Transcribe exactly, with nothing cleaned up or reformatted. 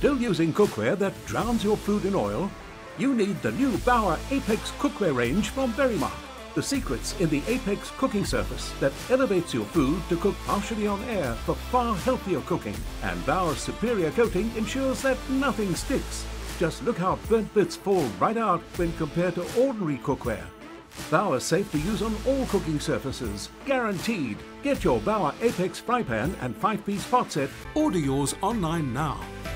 Still using cookware that drowns your food in oil? You need the new Bauer Apex Cookware range from Verimark. The secret's in the Apex cooking surface that elevates your food to cook partially on air for far healthier cooking. And Bauer's superior coating ensures that nothing sticks. Just look how burnt bits fall right out when compared to ordinary cookware. Bauer's safe to use on all cooking surfaces, guaranteed. Get your Bauer Apex fry pan and five piece pot set. Order yours online now.